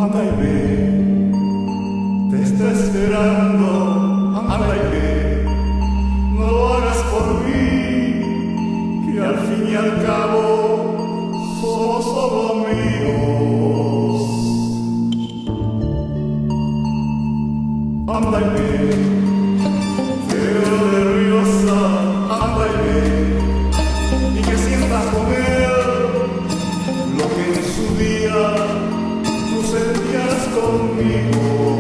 anda y ve, te está esperando, anda y ve, no lo hagas por mí, que al fin y al cabo somos solo amigos. Anda y ve, feo de Riosa, anda y ve, y que sientas con él lo que en su día tú sentías conmigo.